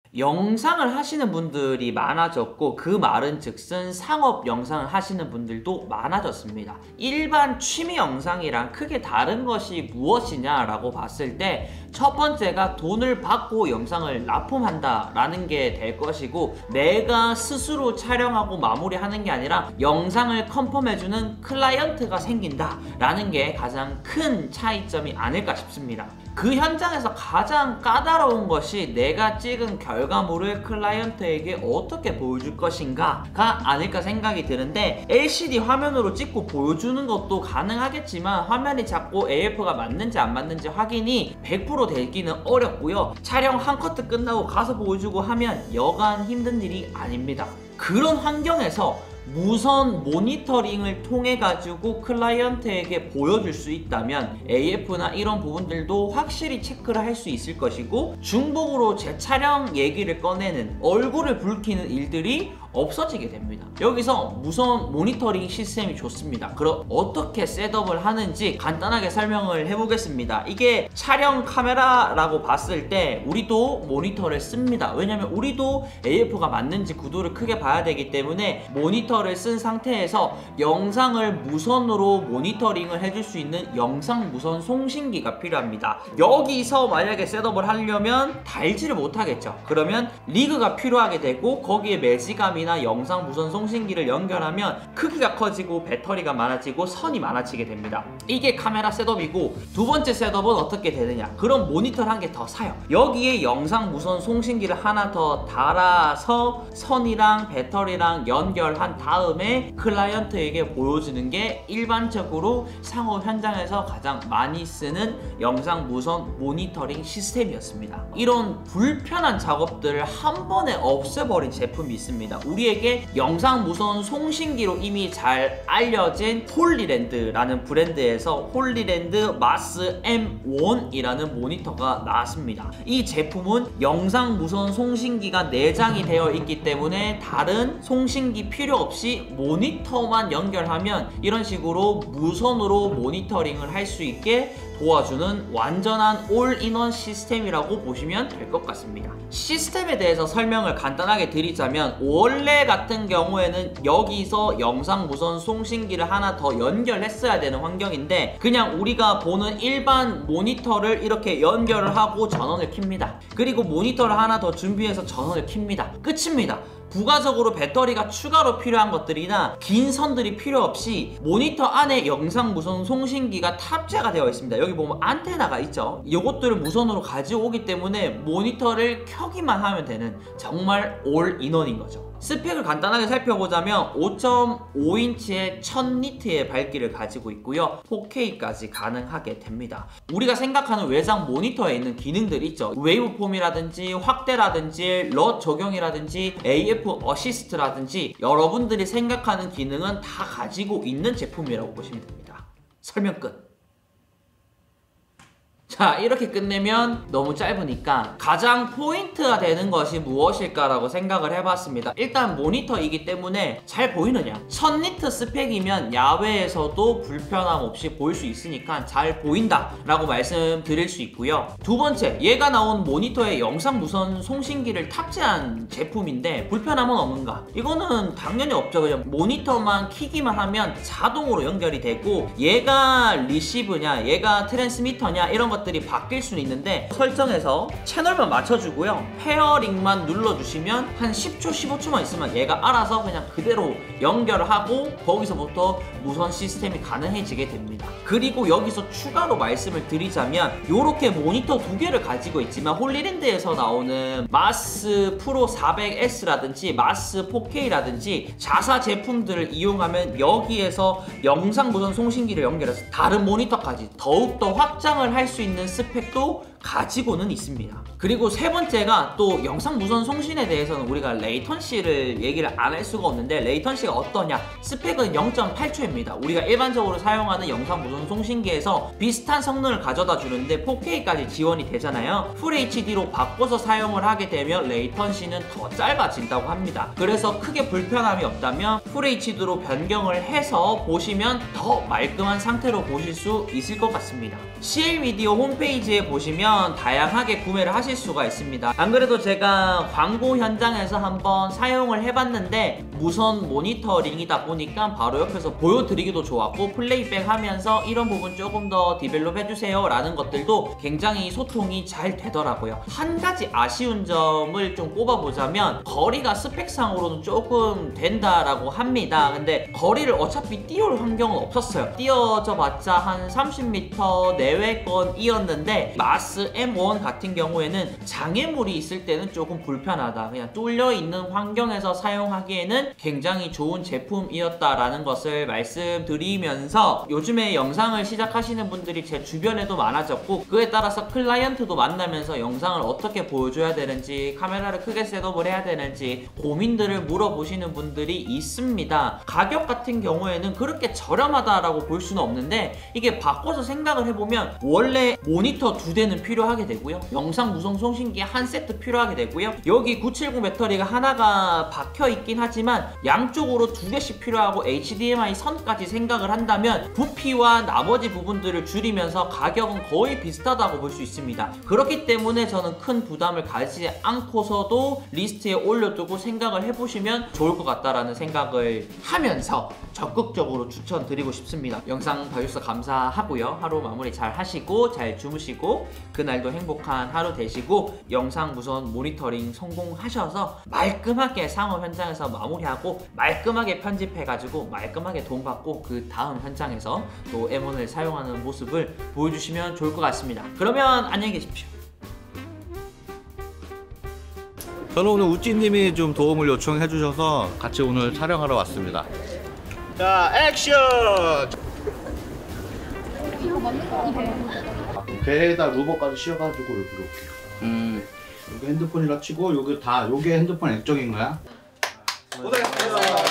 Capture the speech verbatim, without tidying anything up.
영상을 하시는 분들이 많아졌고 그 말은즉슨 상업 영상을 하시는 분들도 많아졌습니다. 일반 취미 영상이랑 크게 다른 것이 무엇이냐라고 봤을 때 첫 번째가 돈을 받고 영상을 납품한다 라는 게 될 것이고, 내가 스스로 촬영하고 마무리하는 게 아니라 영상을 컨펌해주는 클라이언트가 생긴다 라는 게 가장 큰 차이점이 아닐까 싶습니다. 그 현장에서 가장 까다로운 것이 내가 찍은 결과물을 클라이언트에게 어떻게 보여줄 것인가가 아닐까 생각이 드는데, 엘시디 화면으로 찍고 보여주는 것도 가능하겠지만 화면이 작고 에이에프가 맞는지 안 맞는지 확인이 백 퍼센트 되기는 어렵고요. 촬영 한 커트 끝나고 가서 보여주고 하면 여간 힘든 일이 아닙니다. 그런 환경에서 무선 모니터링을 통해 가지고 클라이언트에게 보여줄 수 있다면 에이에프나 이런 부분들도 확실히 체크를 할 수 있을 것이고, 중복으로 제 촬영 얘기를 꺼내는, 얼굴을 붉히는 일들이 없어지게 됩니다. 여기서 무선 모니터링 시스템이 좋습니다. 그럼 어떻게 셋업을 하는지 간단하게 설명을 해보겠습니다. 이게 촬영 카메라라고 봤을 때 우리도 모니터를 씁니다. 왜냐면 우리도 에이에프가 맞는지 구도를 크게 봐야 되기 때문에 모니터를 쓴 상태에서 영상을 무선으로 모니터링을 해줄 수 있는 영상 무선 송신기가 필요합니다. 여기서 만약에 셋업을 하려면 달지를 못하겠죠. 그러면 리그가 필요하게 되고, 거기에 매지감이 이나 영상 무선 송신기를 연결하면 크기가 커지고 배터리가 많아지고 선이 많아지게 됩니다. 이게 카메라 셋업이고, 두 번째 셋업은 어떻게 되느냐, 그럼 모니터를 한 개 더 사요. 여기에 영상 무선 송신기를 하나 더 달아서 선이랑 배터리랑 연결한 다음에 클라이언트에게 보여주는 게 일반적으로 상업 현장에서 가장 많이 쓰는 영상 무선 모니터링 시스템이었습니다. 이런 불편한 작업들을 한 번에 없애버린 제품이 있습니다. 우리에게 영상 무선 송신기로 이미 잘 알려진 홀리랜드라는 브랜드에서 홀리랜드 마스 엠 원이라는 모니터가 나왔습니다. 이 제품은 영상 무선 송신기가 내장이 되어 있기 때문에 다른 송신기 필요 없이 모니터만 연결하면 이런 식으로 무선으로 모니터링을 할 수 있게 도와주는 완전한 올인원 시스템이라고 보시면 될 것 같습니다. 시스템에 대해서 설명을 간단하게 드리자면, 원래 같은 경우에는 여기서 영상 무선 송신기를 하나 더 연결했어야 되는 환경인데, 그냥 우리가 보는 일반 모니터를 이렇게 연결을 하고 전원을 켭니다. 그리고 모니터를 하나 더 준비해서 전원을 켭니다. 끝입니다. 부가적으로 배터리가 추가로 필요한 것들이나 긴 선들이 필요 없이 모니터 안에 영상 무선 송신기가 탑재가 되어 있습니다. 여기 보면 안테나가 있죠. 이것들을 무선으로 가져오기 때문에 모니터를 켜기만 하면 되는 정말 올인원인 거죠. 스펙을 간단하게 살펴보자면 오 점 오 인치의 천 니트의 밝기를 가지고 있고요. 포케이까지 가능하게 됩니다. 우리가 생각하는 외장 모니터에 있는 기능들이 있죠. 웨이브폼이라든지 확대라든지 럿 적용이라든지 에이에프 어시스트라든지 여러분들이 생각하는 기능은 다 가지고 있는 제품이라고 보시면 됩니다. 설명 끝. 자, 이렇게 끝내면 너무 짧으니까 가장 포인트가 되는 것이 무엇일까라고 생각을 해봤습니다. 일단 모니터이기 때문에 잘 보이느냐, 천 니트 스펙이면 야외에서도 불편함 없이 보일 수 있으니까 잘 보인다 라고 말씀드릴 수 있고요. 두 번째, 얘가 나온 모니터에 영상 무선 송신기를 탑재한 제품인데 불편함은 없는가? 이거는 당연히 없죠. 그냥 모니터만 키기만 하면 자동으로 연결이 되고, 얘가 리시브냐 얘가 트랜스미터냐 이런 것 들이 바뀔 수는 있는데, 설정에서 채널만 맞춰주고요, 페어링만 눌러주시면 한 십 초 십오 초만 있으면 얘가 알아서 그냥 그대로 연결을 하고 거기서부터 무선 시스템이 가능해지게 됩니다. 그리고 여기서 추가로 말씀을 드리자면, 이렇게 모니터 두 개를 가지고 있지만 홀리랜드에서 나오는 마스 프로 사백 에스라든지 마스 포케이라든지 자사 제품들을 이용하면 여기에서 영상 무선 송신기를 연결해서 다른 모니터까지 더욱더 확장을 할 수 있는 있는 스펙도 가지고는 있습니다. 그리고 세 번째가, 또 영상 무선 송신에 대해서는 우리가 레이턴시를 얘기를 안 할 수가 없는데, 레이턴시가 어떠냐? 스펙은 영 점 팔 초입니다. 우리가 일반적으로 사용하는 영상 무선 송신기에서 비슷한 성능을 가져다 주는데 포케이까지 지원이 되잖아요. 풀 에이치디로 바꿔서 사용을 하게 되면 레이턴시는 더 짧아진다고 합니다. 그래서 크게 불편함이 없다면 풀 에이치디로 변경을 해서 보시면 더 말끔한 상태로 보실 수 있을 것 같습니다. 씨엘미디어 홈페이지에 보시면 보시면 다양하게 구매를 하실 수가 있습니다. 안 그래도 제가 광고 현장에서 한번 사용을 해봤는데 무선 모니터링이다 보니까 바로 옆에서 보여드리기도 좋았고 플레이백 하면서 이런 부분 조금 더 디벨롭 해주세요 라는 것들도 굉장히 소통이 잘 되더라고요. 한 가지 아쉬운 점을 좀 꼽아보자면 거리가 스펙상으로는 조금 된다라고 합니다. 근데 거리를 어차피 띄울 환경은 없었어요. 띄어져 봤자 한 삼십 미터 내외권이었는데 마스 엠 원 같은 경우에는 장애물이 있을 때는 조금 불편하다. 그냥 뚫려 있는 환경에서 사용하기에는 굉장히 좋은 제품이었다라는 것을 말씀드리면서 요즘에 영상을 시작하시는 분들이 제 주변에도 많아졌고 그에 따라서 클라이언트도 만나면서 영상을 어떻게 보여줘야 되는지 카메라를 크게 셋업을 해야 되는지 고민들을 물어보시는 분들이 있습니다. 가격 같은 경우에는 그렇게 저렴하다라고 볼 수는 없는데 이게 바꿔서 생각을 해보면 원래 모니터 두 대는 필요하게 되고요. 영상 무선 송신기 한 세트 필요하게 되고요. 여기 구백칠십 배터리가 하나가 박혀 있긴 하지만 양쪽으로 두 개씩 필요하고 에이치디엠아이 선까지 생각을 한다면 부피와 나머지 부분들을 줄이면서 가격은 거의 비슷하다고 볼 수 있습니다. 그렇기 때문에 저는 큰 부담을 가지지 않고서도 리스트에 올려두고 생각을 해보시면 좋을 것 같다라는 생각을 하면서 적극적으로 추천드리고 싶습니다. 영상 봐주셔서 감사하고요. 하루 마무리 잘 하시고 잘 주무시고 그날도 행복한 하루 되시고 영상 무선 모니터링 성공하셔서 말끔하게 상업 현장에서 마무리하고 말끔하게 편집해가지고 말끔하게 돈 받고 그 다음 현장에서 또 엠 원을 사용하는 모습을 보여주시면 좋을 것 같습니다. 그러면 안녕히 계십시오. 저는 오늘 우찌님이 좀 도움을 요청해 주셔서 같이 오늘 촬영하러 왔습니다. 자, 액션! 배에다 루버까지 씌워가지고 이렇게 이렇게. 음. 여기 핸드폰이라 치고 여기 다 요게 핸드폰 액정인 거야. 고생했습니다.